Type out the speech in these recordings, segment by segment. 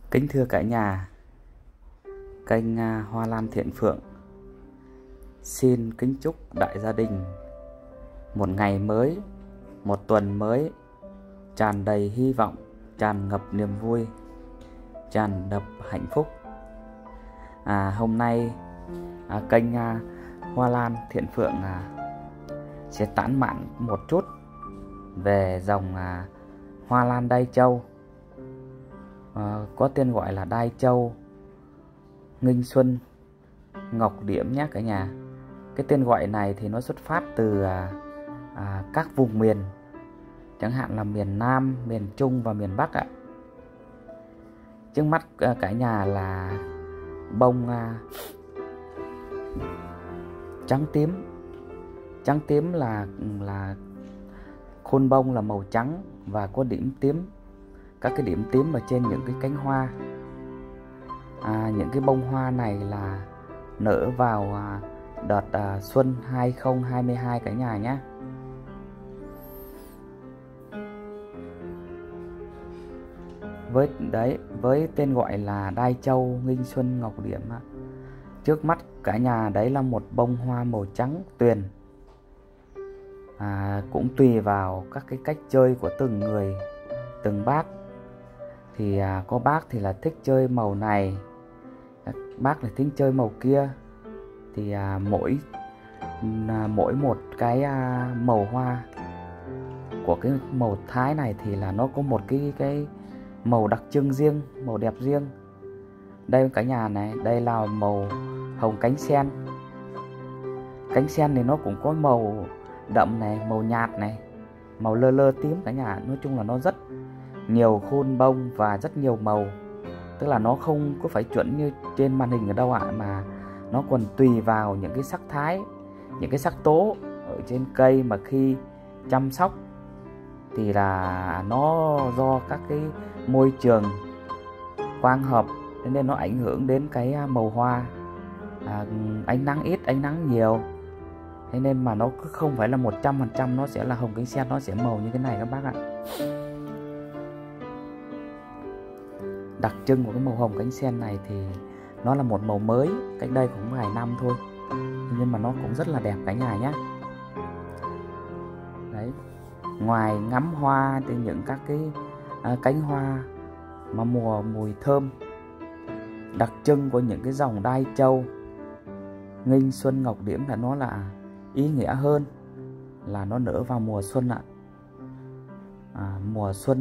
Kính thưa cả nhà, kênh Hoa Lan Thiện Phượng xin kính chúc đại gia đình một ngày mới, một tuần mới tràn đầy hy vọng, tràn ngập niềm vui, tràn ngập hạnh phúc. Hôm nay kênh Hoa Lan Thiện Phượng sẽ tản mạn một chút về dòng hoa lan Đai Châu, có tên gọi là Đai Châu, Nghinh Xuân, Ngọc Điểm nhé cả nhà. Cái tên gọi này thì nó xuất phát từ các vùng miền, chẳng hạn là miền Nam, miền Trung và miền Bắc ạ. Trước mắt cả nhà là bông trắng tím. Trắng tím là khuôn bông là màu trắng và có điểm tím, các cái điểm tím ở trên những cái cánh hoa. Những cái bông hoa này là nở vào đợt xuân 2022 cả nhà nhé. Với tên gọi là Đai Châu, Nghinh Xuân, Ngọc Điểm. Trước mắt cả nhà đấy là một bông hoa màu trắng tuyền. Cũng tùy vào các cái cách chơi của từng người, từng bác. Thì có bác thì là thích chơi màu này, các bác là thích chơi màu kia. Thì mỗi một cái màu hoa của cái màu Thái này thì là nó có một cái màu đặc trưng riêng, màu đẹp riêng. Đây cả nhà này, đây là màu hồng cánh sen. Cánh sen thì nó cũng có màu đậm này, màu nhạt này, màu lơ lơ tím cả nhà. Nói chung là nó rất nhiều khuôn bông và rất nhiều màu. Tức là nó không có phải chuẩn như trên màn hình ở đâu ạ, mà nó còn tùy vào những cái sắc thái, những cái sắc tố ở trên cây mà khi chăm sóc thì là nó do các cái môi trường quang hợp nên nó ảnh hưởng đến cái màu hoa. Ánh nắng ít, ánh nắng nhiều, thế nên mà nó không phải là 100% nó sẽ là hồng cánh sen, nó sẽ màu như thế này các bác ạ. Đặc trưng của cái màu hồng cánh sen này thì nó là một màu mới, cách đây cũng vài năm thôi, nhưng mà nó cũng rất là đẹp cả nhà nhé. Đấy, ngoài ngắm hoa thì những các cái cánh hoa mà mùi thơm đặc trưng của những cái dòng Đai Châu, Nghinh Xuân, Ngọc Điểm là nó là ý nghĩa hơn là nó nở vào mùa xuân ạ. Mùa xuân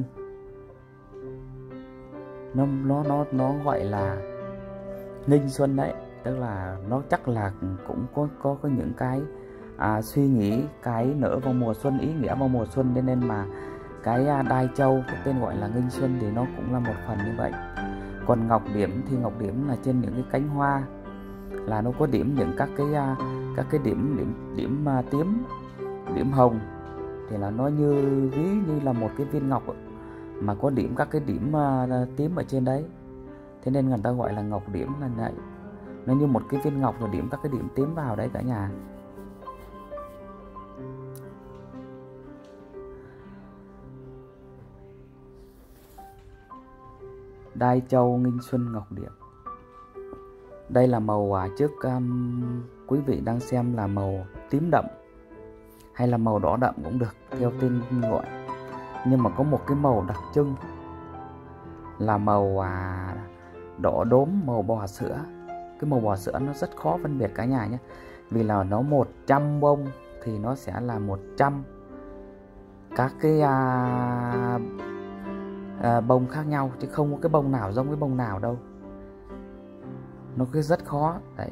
nó gọi là Nghinh Xuân đấy, tức là nó chắc là cũng có những cái suy nghĩ cái nở vào mùa xuân, ý nghĩa vào mùa xuân, nên mà cái Đai Châu, cái tên gọi là Nghinh Xuân thì nó cũng là một phần như vậy. Còn Ngọc Điểm thì Ngọc Điểm là trên những cái cánh hoa là nó có điểm những các cái điểm tím, điểm hồng, thì là nó ví như là một cái viên ngọc mà có điểm các cái điểm tím ở trên đấy, thế nên người ta gọi là Ngọc Điểm là vậy. Nó như một cái viên ngọc rồi điểm các cái điểm tím vào đấy cả nhà. Đai Châu, Nghinh Xuân, Ngọc Điểm. Đây là màu trước quý vị đang xem là màu tím đậm hay là màu đỏ đậm cũng được, theo tên gọi. Nhưng mà có một cái màu đặc trưng là màu đỏ đốm, màu bò sữa. Cái màu bò sữa nó rất khó phân biệt cả nhà nhé, vì là nó 100 bông thì nó sẽ là 100 các cái bông khác nhau, chứ không có cái bông nào giống cái bông nào đâu. Nó cứ rất khó đấy.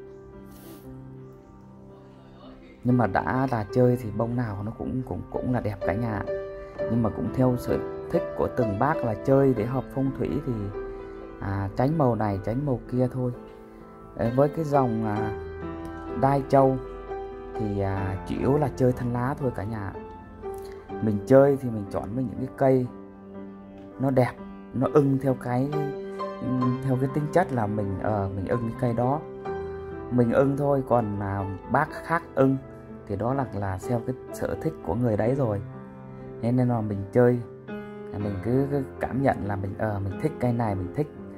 Nhưng mà đã là chơi thì bông nào nó cũng là đẹp cả nhà. Nhưng mà cũng theo sở thích của từng bác là chơi để hợp phong thủy thì tránh màu này tránh màu kia thôi. Với cái dòng Đai Châu thì chủ yếu là chơi thân lá thôi cả nhà. Mình chơi thì mình chọn với những cái cây nó đẹp, nó ưng theo cái tính chất là mình ưng cái cây đó, mình ưng thôi. Còn bác khác ưng thì đó là theo cái sở thích của người đấy rồi. Nên là mình chơi, mình cứ cảm nhận là mình thích cây này, mình thích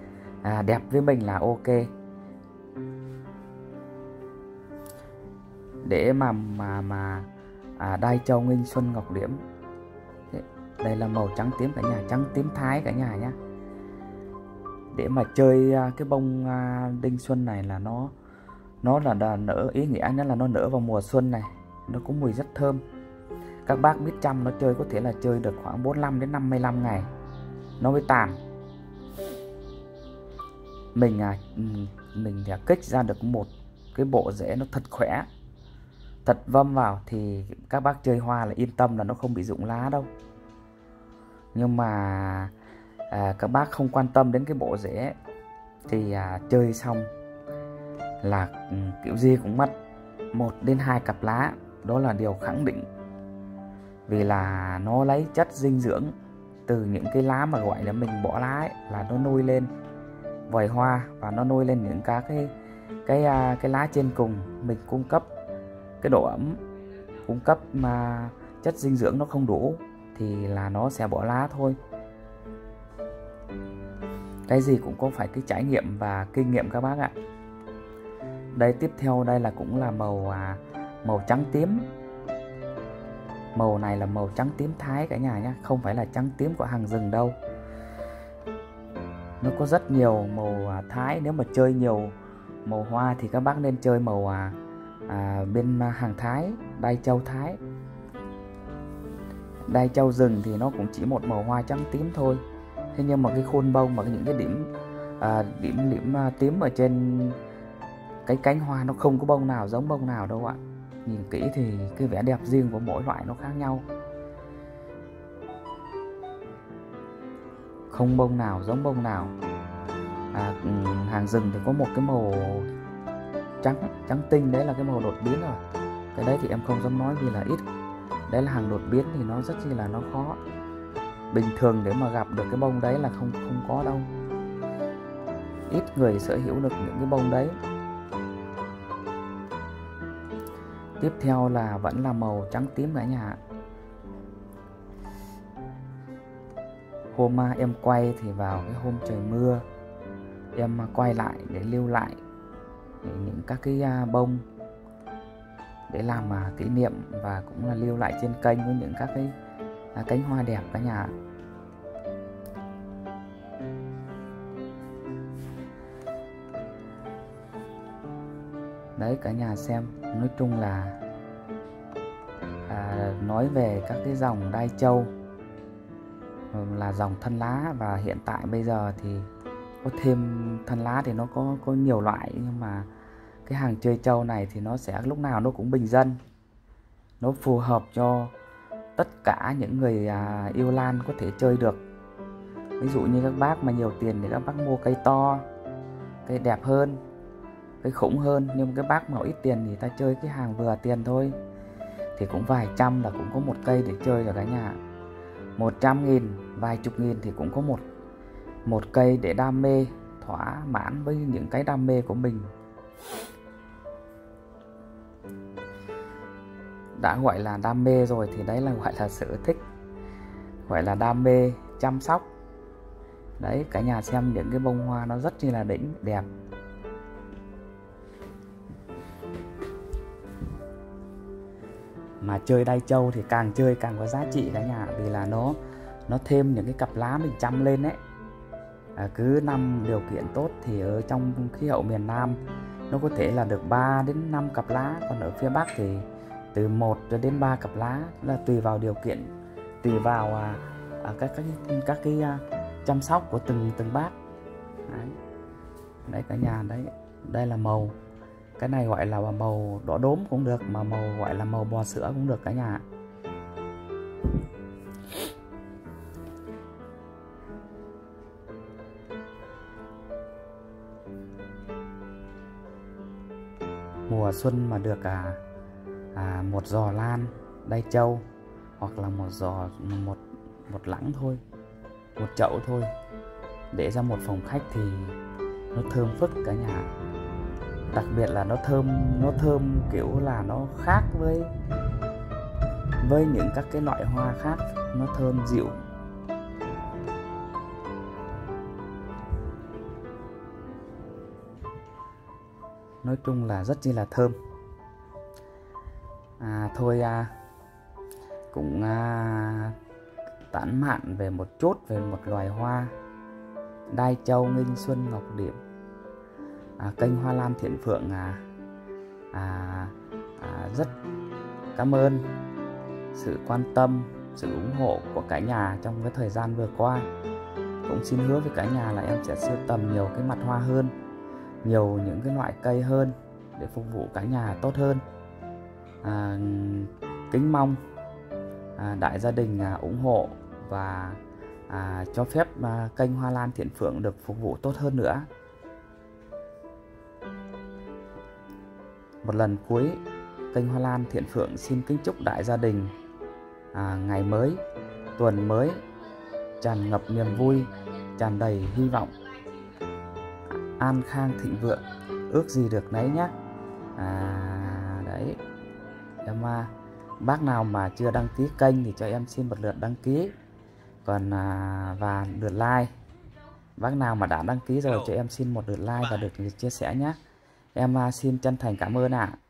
đẹp với mình là ok. Để mà đai châu nghinh xuân ngọc liễm. Đây là màu trắng tím cả nhà, trắng tím thái cả nhà nhé. Để mà chơi cái bông đinh xuân này là nó là nở, ý nghĩa nó là nó nở vào mùa xuân này, nó có mùi rất thơm. Các bác biết chăm nó chơi có thể là chơi được khoảng 45 đến 55 ngày nó mới tàn. Mình đã kích ra được một cái bộ rễ nó thật khỏe, thật vâm vào thì các bác chơi hoa là yên tâm là nó không bị rụng lá đâu. Nhưng mà các bác không quan tâm đến cái bộ rễ thì chơi xong là kiểu gì cũng mất 1 đến 2 cặp lá, đó là điều khẳng định. Vì là nó lấy chất dinh dưỡng từ những cái lá mà gọi là mình bỏ lá ấy, là nó nuôi lên vòi hoa và nó nuôi lên những cái lá trên cùng. Mình cung cấp cái độ ẩm, cung cấp mà chất dinh dưỡng nó không đủ thì là nó sẽ bỏ lá thôi. Cái gì cũng có phải cái trải nghiệm và kinh nghiệm các bác ạ. Đây tiếp theo đây là cũng là màu trắng tím. Màu này là màu trắng tím thái cả nhà nhé, không phải là trắng tím của hàng rừng đâu. Nó có rất nhiều màu thái. Nếu mà chơi nhiều màu hoa thì các bác nên chơi màu bên hàng Thái, đai châu Thái. Đai châu rừng thì nó cũng chỉ một màu hoa trắng tím thôi. Thế nhưng mà cái khuôn bông và những cái điểm tím ở trên cái cánh hoa nó không có bông nào giống bông nào đâu ạ. Nhìn kỹ thì cái vẻ đẹp riêng của mỗi loại nó khác nhau, không bông nào giống bông nào. Hàng rừng thì có một cái màu trắng tinh, đấy là cái màu đột biến rồi. Cái đấy thì em không dám nói vì là ít. Đấy là hàng đột biến thì nó rất là nó khó. Bình thường để mà gặp được cái bông đấy là không có đâu. Ít người sở hữu được những cái bông đấy. Tiếp theo là vẫn là màu trắng tím cả nhà. Hôm em quay thì vào cái hôm trời mưa, em quay lại để lưu lại những các cái bông để làm kỷ niệm và cũng là lưu lại trên kênh với những các cái cánh hoa đẹp cả nhà. Đấy cả nhà xem, nói chung là nói về các cái dòng đai châu là dòng thân lá, và hiện tại bây giờ thì có thêm thân lá thì nó có nhiều loại, nhưng mà cái hàng chơi châu này thì nó sẽ lúc nào nó cũng bình dân, nó phù hợp cho tất cả những người yêu lan có thể chơi được. Ví dụ như các bác mà nhiều tiền thì các bác mua cây to, cây đẹp hơn, cây khủng hơn. Nhưng các bác mà ít tiền thì ta chơi cái hàng vừa tiền thôi, thì cũng vài trăm là cũng có một cây để chơi rồi cả nhà. 100.000, vài chục nghìn thì cũng có một cây để đam mê, thỏa mãn với những cái đam mê của mình. Đã gọi là đam mê rồi thì đấy là gọi là sở thích, gọi là đam mê chăm sóc. Đấy cả nhà xem những cái bông hoa nó rất là đỉnh đẹp. Mà chơi đai châu thì càng chơi càng có giá trị cả nhà, vì là nó thêm những cái cặp lá mình chăm lên đấy. Cứ năm điều kiện tốt thì ở trong khí hậu miền Nam nó có thể là được 3 đến 5 cặp lá, còn ở phía Bắc thì từ 1 đến 3 cặp lá, là tùy vào điều kiện, tùy vào các cái chăm sóc của từng bác. Đấy cả nhà, đây là màu, cái này gọi là màu đỏ đốm cũng được, mà màu gọi là màu bò sữa cũng được cả nhà. Mùa xuân mà được một giò lan đai châu, hoặc là một lẵng thôi, một chậu thôi, để ra một phòng khách thì nó thơm phức cả nhà. Đặc biệt là nó thơm kiểu là nó khác với những các cái loại hoa khác, nó thơm dịu. nói chung là rất chi là thơm. Thôi cũng tản mạn về một chút về một loài hoa đai châu nghinh xuân ngọc điểm. Kênh Hoa Lan Thiện Phượng rất cảm ơn sự quan tâm, sự ủng hộ của cả nhà trong cái thời gian vừa qua. Cũng xin hứa với cả nhà là em sẽ sưu tầm nhiều cái mặt hoa hơn, nhiều những cái loại cây hơn để phục vụ cả nhà tốt hơn. Kính mong đại gia đình ủng hộ và cho phép kênh Hoa Lan Thiện Phượng được phục vụ tốt hơn nữa. Một lần cuối, kênh Hoa Lan Thiện Phượng xin kính chúc đại gia đình ngày mới, tuần mới tràn ngập niềm vui, tràn đầy hy vọng, an khang thịnh vượng, ước gì được nấy nhé. Đấy, em bác nào mà chưa đăng ký kênh thì cho em xin một lượt đăng ký, còn và lượt like. Bác nào mà đã đăng ký rồi cho em xin một lượt like và được chia sẻ nhé. Em xin chân thành cảm ơn ạ.